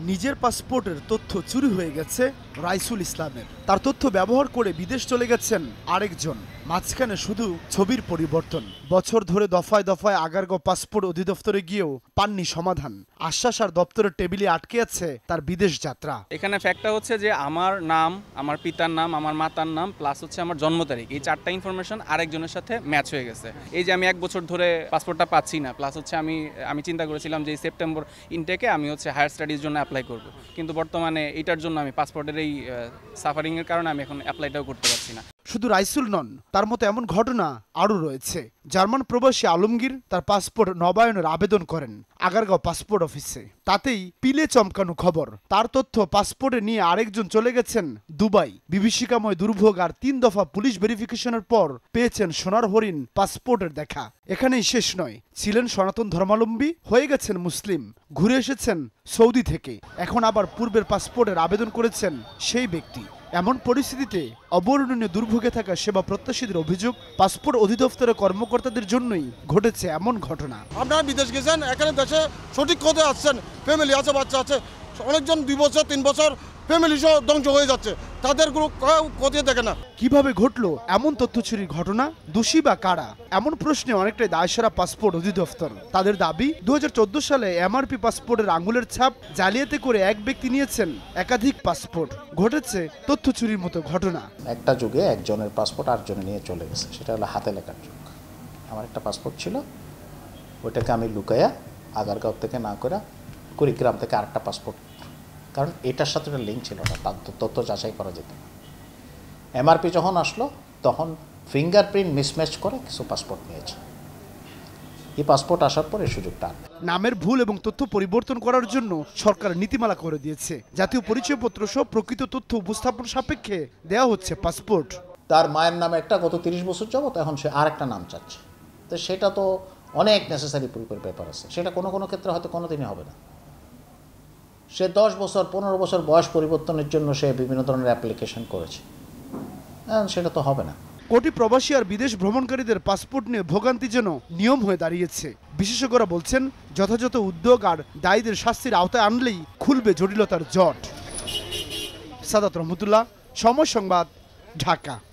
নিজের পাসপোর্টের তথ্য চুরি হয়ে গেছে রাইসুল ইসলামের। তার তথ্য ব্যবহার করে বিদেশ চলে গেছেন আরেকজন। মাঝখানে শুধু ছবির পরিবর্তন। বছর ধরে দফায় দফায় আগারগাঁও পাসপোর্ট অধিদপ্তরে গিয়েও পাননি সমাধান। আশ্বাস আর দপ্তরের টেবিলে আটকে আছে তার বিদেশ যাত্রা। এখানে ফ্যাক্টটা হচ্ছে যে আমার নাম, আমার পিতার নাম, আমার মাতার নাম প্লাস হচ্ছে আমার জন্ম তারিখ, এই চারটা ইনফরমেশন আরেকজনের সাথে ম্যাচ হয়ে গেছে। এই যে আমি 1 বছর ধরে পাসপোর্টটা পাচ্ছি না, প্লাস হচ্ছে আমি চিন্তা করেছিলাম যে এই সেপ্টেম্বর ইনটেকে আমি হচ্ছে হায়ার স্টাডিজ জন্য অ্যাপ্লাই করব, কিন্তু বর্তমানে এটার জন্য আমি পাসপোর্টের এই সাফারিংয়ের কারণে আমি এখন অ্যাপ্লাইটাও করতে পারছি না। শুধু রাইসুল নন, তার মতো এমন ঘটনা আরও রয়েছে। জার্মান প্রবাসী আলমগীর তার পাসপোর্ট নবায়নের আবেদন করেন আগারগাঁও পাসপোর্ট অফিসে। তাতেই পিলে চমকানো খবর, তার তথ্য পাসপোর্টে নিয়ে আরেকজন চলে গেছেন দুবাই। বিভীষিকাময় দুর্ভোগ আর 3 দফা পুলিশ ভেরিফিকেশনের পর পেয়েছেন সোনার হরিণ পাসপোর্টের দেখা। এখানেই শেষ নয়, ছিলেন সনাতন ধর্মাবলম্বী, হয়ে গেছেন মুসলিম, ঘুরে এসেছেন সৌদি থেকে, এখন আবার পূর্বের পাসপোর্টের আবেদন করেছেন সেই ব্যক্তি। এমন পরিস্থিতিতে অবর্ণনীয় দুর্ভোগে থাকা সেবা প্রত্যাশীদের অভিযোগ, পাসপোর্ট অধিদপ্তরের কর্মকর্তাদের জন্যই ঘটেছে এমন ঘটনা। আপনারা বিদেশ গেছেন, এখানে দেশে সঠিক কথা আসছেন, ফ্যামিলি আছে, বাচ্চা আছে, অনেকজন 2 বছর 3 বছর ফ্যামিলি সহ ধ্বংস হয়ে যাচ্ছে, তাদের গ্রুপ কোথায় দেখে না। কিভাবে ঘটলো এমন তথ্য চুরির ঘটনা? দোষী বা কারা? এমন প্রশ্নে অনেকটাই দায়সারা পাসপোর্ট অধিদপ্তর। তাদের দাবি 2014 সালে এমআরপি পাসপোর্টের আঙুলের ছাপ জালিয়াতি করে এক ব্যক্তি নিয়েছেন একাধিক পাসপোর্ট। ঘটেছে তথ্য চুরির মতো ঘটনা। একটা যুগে একজনের পাসপোর্ট আরেকজনে নিয়ে চলে গেছে, সেটা হলো হাতে লেখার যুগ। আমার একটা পাসপোর্ট ছিল, ওইটাকে আমি লুকাইয়া আগারগাঁও থেকে না করে কুড়িগ্রাম থেকে আরেকটা পাসপোর্ট, কারণ এটার সাথে একটা লিঙ্ক ছিল না, তার তথ্য যাচাই করা যেত না। এমআরপি যখন আসলো তখন ফিঙ্গারপ্রিন্ট মিসম্যাচ করে কিছু পাসপোর্ট নিয়েছে। এই পাসপোর্ট আসার পর এই সুযোগটা নামের ভুল এবং তথ্য পরিবর্তন করার জন্য সরকার নীতিমালা করে দিয়েছে। জাতীয় পরিচয়পত্র সহ প্রকৃত তথ্য উপস্থাপন সাপেক্ষে দেওয়া হচ্ছে পাসপোর্ট। তার মায়ের নামে একটা গত 30 বছর যাবত, এখন সে আরেকটা নাম চাচ্ছে। তো সেটা তো অনেক নেসেসারি ব্যাপার আছে, সেটা কোনো কোনো ক্ষেত্রে হয়তো কোনোদিনই হবে না। সে 10 বছর 15 বছর বয়স পরিবর্তনের জন্য সে বিভিন্ন ধরনের অ্যাপ্লিকেশন করেছে, সেটা তো হবে না। কোটি প্রবাসী আর বিদেশ ভ্রমণকারীদের পাসপোর্ট নিয়ে ভোগান্তি যেন নিয়ম হয়ে দাঁড়িয়েছে। বিশেষজ্ঞরা বলছেন, যথাযথ উদ্যোগ আর দায়ীদের শাস্তির আওতায় আনলেই খুলবে জটিলতার জট। সাদাত রহমতুল্লাহ, সময় সংবাদ, ঢাকা।